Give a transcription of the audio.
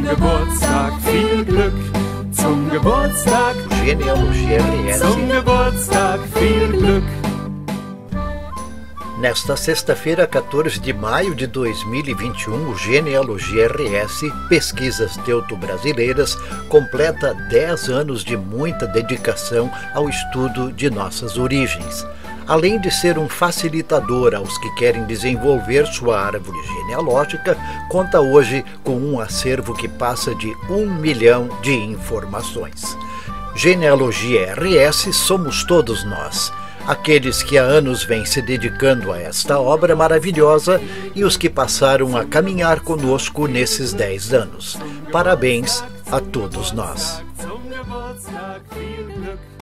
Geburtstag viel Glück. Zum Geburtstag Genealogia RS. Zum Geburtstag viel Glück. Nesta sexta-feira, 14 de maio de 2021, o Genealogia RS, Pesquisas Teuto-Brasileiras, completa 10 anos de muita dedicação ao estudo de nossas origens. Além de ser um facilitador aos que querem desenvolver sua árvore genealógica, conta hoje com um acervo que passa de 1 milhão de informações. Genealogia RS somos todos nós. Aqueles que há anos vêm se dedicando a esta obra maravilhosa e os que passaram a caminhar conosco nesses 10 anos. Parabéns a todos nós.